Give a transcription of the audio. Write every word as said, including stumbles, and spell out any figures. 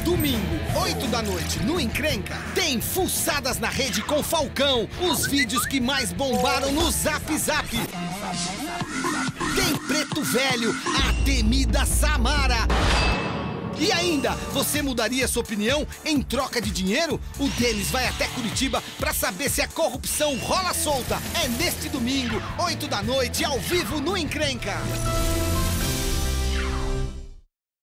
Domingo, oito da noite, no Encrenca, tem Fuçadas na Rede com Falcão. Os vídeos que mais bombaram no Zap Zap. Tem Preto Velho, a temida Samara. E ainda, você mudaria sua opinião em troca de dinheiro? O Denis vai até Curitiba pra saber se a corrupção rola solta. É neste domingo, oito da noite, ao vivo no Encrenca.